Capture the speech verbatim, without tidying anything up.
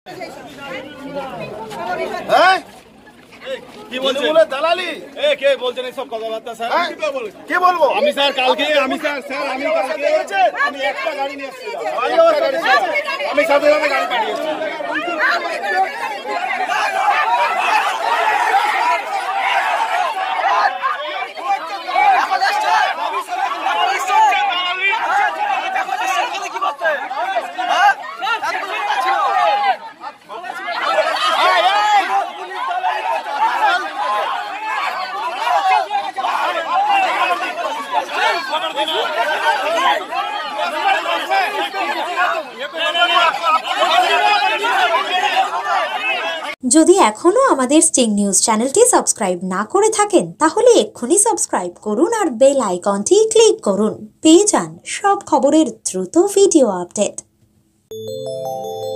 হ্যাঁ কি বলছেন দালালি এ কে বলছেন এই সব কথাবার্তা স্যার কি বলবো আমি স্যার কালকে আমি স্যার স্যার আমি কালকে আমি একটা গাড়ি নিয়ে এসেছিলাম আমি সাথে সাথে গাড়ি পাঠিয়েছি যদি এখনো আমাদের স্টিং নিউজ চ্যানেলটি সাবস্ক্রাইব না করে থাকেন তাহলে এক্ষুনি সাবস্ক্রাইব করুন আর বেল আইকনটি ক্লিক করুন পেয়ে যান সব খবরের দ্রুত ভিডিও আপডেট।